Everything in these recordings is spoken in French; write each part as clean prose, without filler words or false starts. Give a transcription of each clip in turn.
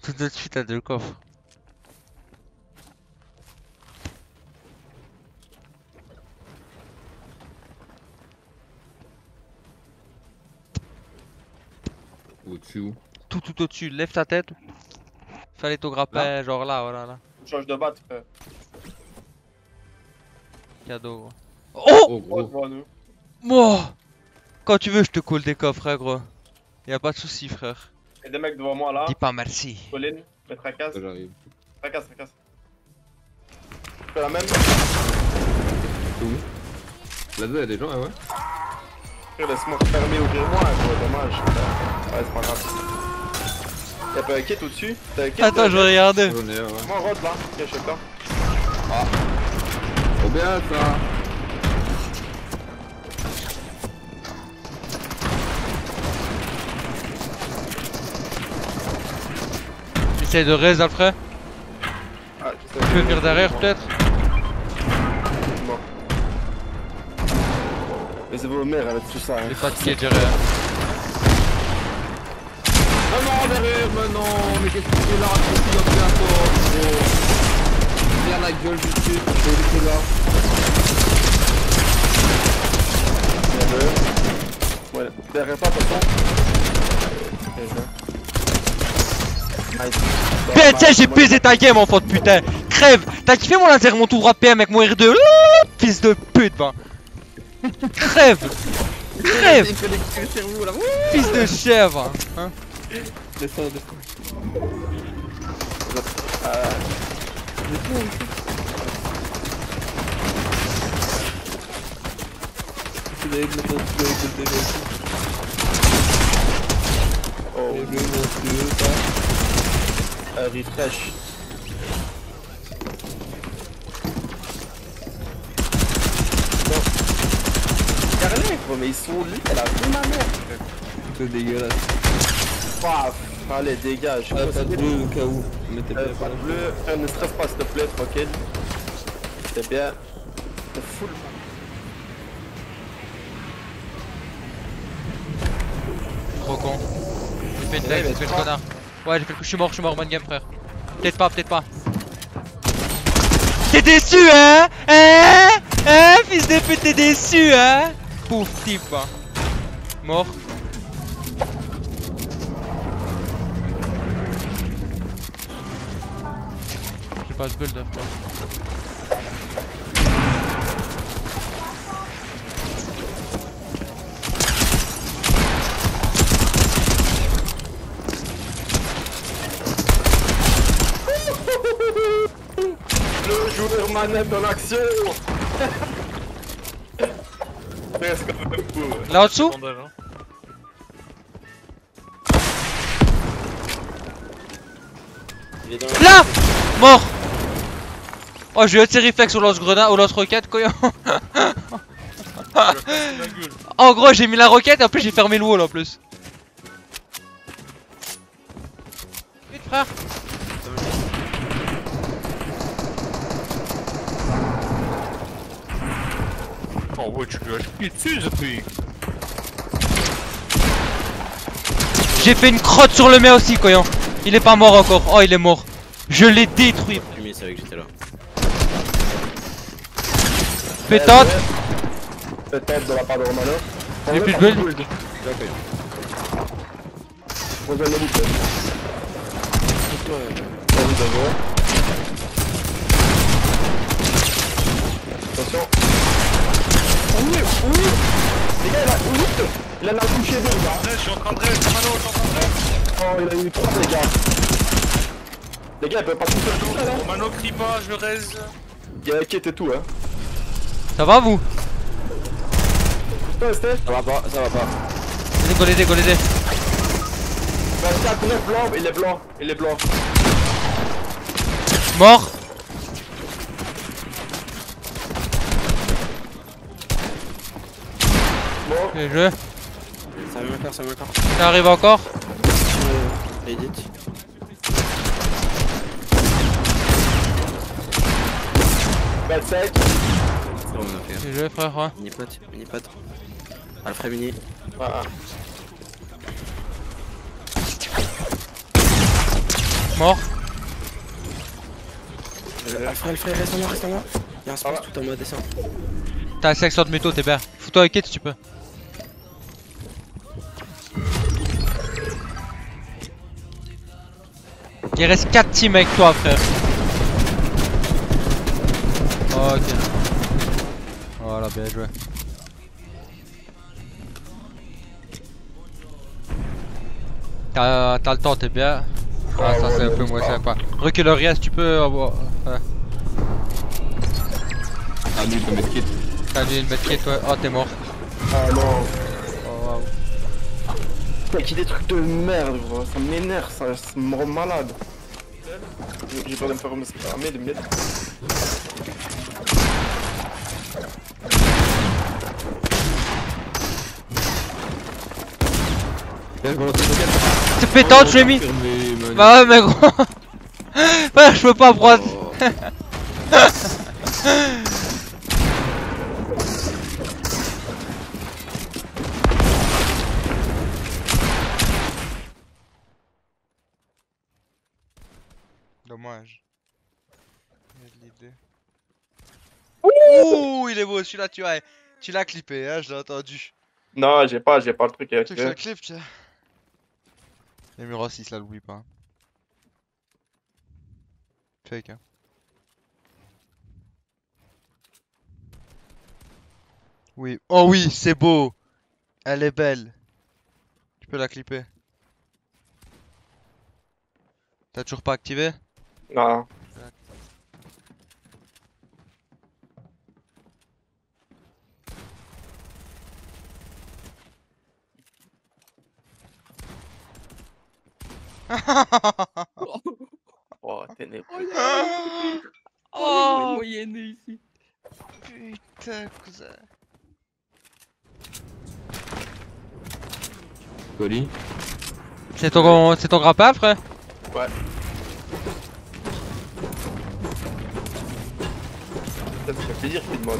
Tout de suite, t'as deux coffres. Au-dessus où? Tout au-dessus, lève ta tête. Fallait ton grappin, genre là, voilà, là. Change de batte, frère. Cadeau, gros. Oh! Oh gros. Devant nous. Moi! Quand tu veux, je te colle des coffres, hein, gros. Y'a pas de soucis, frère. Y'a des mecs devant moi là. Dis pas merci. Colline, me tracasse. Ça j'arrive. Tracasse, tracasse. Je fais la même. Où? Là-dedans y'a des gens, ouais. Frère, laisse-moi fermer, ouvrir-moi, gros, dommage. Ouais, c'est pas grave. Y'a pas un kit au-dessus? T'as un kit? Attends, je regarde. J'en ai un, ouais. Moi, rod là, cache-toi. Ah. Trop bien ça. J'essaie de raise, Alfred. Ah, Tu peux venir derrière, peut-être? Bon. Mais c'est vos mères avec tout ça. Hein. Il est fatigué, derrière. Oh non, derrière, mais non, mais qu'est-ce que tu fais là? Tu as fait un corps, gros. Viens la gueule du dessus, je vais laisser là. Bien deux. Ouais, derrière toi, de toute façon. Bien joué. Nice. PNC, j'ai baisé ta game, enfant de putain. Crève. T'as kiffé mon laser, mon tout droit PM avec mon R2? Fils de pute, bah. Crève. Crève. Il fait des coups de cerveau là. Fils de chèvre. Hein? Descends, descends. Oh, refresh. Non. Regardez, gros, mais ils sont lits, elle a vu ma mère. C'est dégueulasse. Paf. Allez, dégage. Pas de bleu au cas où. Mettez pas Pas de bleu. Frère, ne stresse pas, s'il te plaît, tranquille. C'est bien. C'est full. Trop con. J'ai fait une live, j'ai fait le connard. Ouais, j'ai fait le coup, je suis mort, bonne game, frère. Peut-être pas, peut-être pas. T'es déçu, hein? Hein, fils de pute, t'es déçu, hein? Pouf, type, hein. Mort. J'ai pas de build up, quoi. Le joueur manette en action. Presque un peu fou. Là en dessous? Là! Mort! Oh, j'ai eu tes réflexes au lance-grenade, au lance-roquette, quoi. En gros, j'ai mis la roquette et en plus j'ai fermé le wall en plus. Vite, frère! Oh ouais, tu lui as chié dessus ce truc. J'ai fait une crotte sur le mec aussi, Koyan. Il est pas mort encore. Oh, il est mort. Je l'ai détruit. Lui, c'est vrai que j'étais là. Pétante. Peut-être de la part de Romano. J'ai plus de build. Rejoins le boucle. Attention. Oui. Les gars, il a touché deux, gars. Je suis en train de rester, Mano, je suis en train de rester. Oh, il a eu 3, les gars. Les gars, ils peuvent pas tout faire tout seul, hein. Mano, crie pas, je raise. Il y a un kit et tout, hein. Ça va, vous? Toi, Steph. Ça va pas, ça va pas. Allez, go l'aider. Vas-y, à tourner blanc, il est blanc. Mort. Bon. Bien joué. Ça va me faire, ça va me faire. Ça arrive encore. Edit. Bad sec. C'est bon, on a fait. Bien joué, frère, ouais. Mini-pot. Alfred mini. Ah. Mort. Alfred, reste en moi, reste en moi. Y'a un space tout en mode descend. T'as 500 de métaux, t'es bien. Fous-toi avec Kate si tu peux. Il reste 4 teams avec toi, frère. Ok. Voilà, bien joué. T'as le temps, t'es bien. Ah, ça c'est un peu moins sympa. Recule rien si tu peux. Ouais. Ah, lui, le medkit. T'as vu le medkit, ouais. Oh, t'es mort. Ah non. Oh, waouh. Mec, il y a des trucs de merde, gros. Ça m'énerve, ça me rend malade. J'ai peur de me faire armer de mettre. C'est pétante, je l'ai mis. Bah ouais, mais gros. Ouais, je peux pas prendre. Dommage. Ouh, il est beau, celui-là, tu l'as clippé, hein, je l'ai entendu. Non, j'ai pas le truc à Tu veux que je la clip, tiens. Et Muros, il se la l'oublie pas. Fake, hein. Oui. Oh oui, c'est beau. Elle est belle. Tu peux la clipper. T'as toujours pas activé? Non. Oh, t'es né. Oh, moyenne ici. Putain, cousin. Colis. C'est ton grand-père, frère? Ouais. Ça me fait plaisir qu'il demande.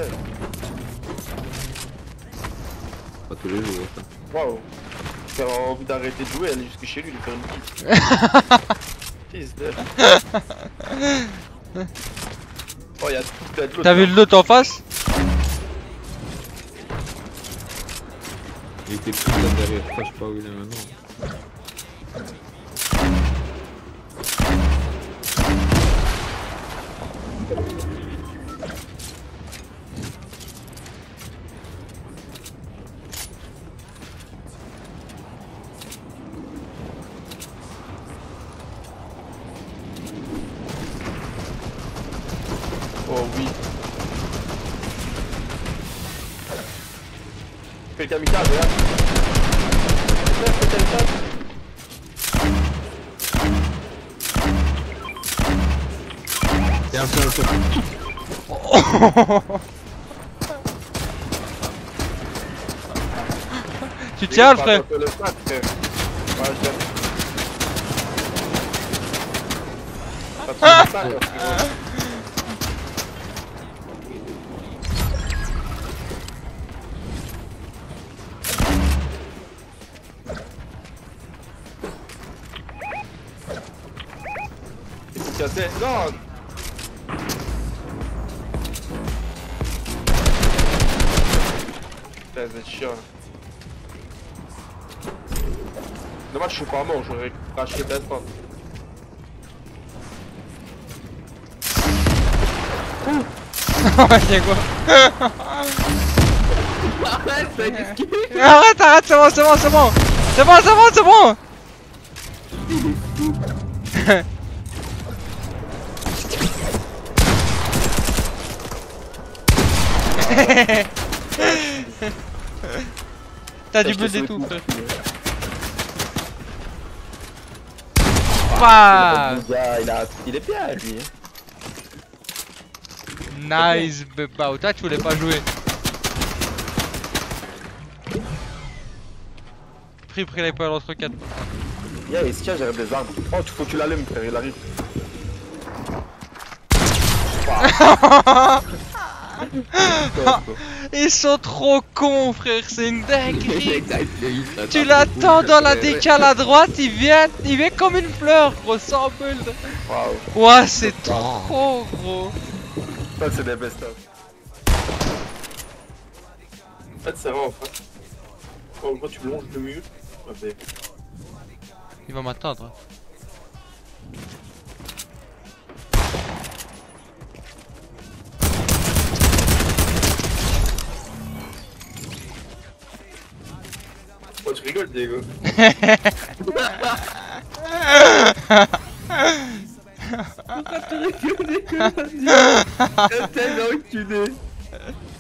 Pas tous les jours, ça. Waouh. J'ai envie d'arrêter de jouer, aller jusque chez lui, lui faire une petite. Fils de. Oh, y'a tout plein de l'autre. T'as vu le lot en face? Il était plus là derrière, je sais pas où il est maintenant. Oh oui. Fais le kamikaze, là. Fais le kamikaze. C'est un peu. Tu tiens, le frère? Le sac, frère. Ouais, je l'aime. Pas de sac, frère. Cassé. Non. Putain, c'est chiant. Dommage, je suis pas mort, j'aurais craché tête pas. Ouais, y'a quoi? Arrête, ça explique. Arrête, c'est bon, c'est bon, c'est bon! C'est bon, c'est bon, c'est bon! T'as du build et tout, frère. Bah, Il est bien, lui. nice, bah, toi tu voulais pas jouer. Pris les poils entre 4. Yeah, est-ce qu'il y a des armes? Oh, faut que tu l'allumes, frère, il arrive. Ils sont trop cons, frère, c'est une dinguerie. Exact, Tu l'attends dans la décale à droite, il vient comme une fleur, gros, sans bulle. Waouh. Ouais, c'est trop, gros. Ça, c'est des best-of. En fait, c'est vrai, en fait. Quand tu longes le mur, ouais, Il va m'attendre. oh, tu rigoles, Diego. Pourquoi tu rigoles, tellement enculé.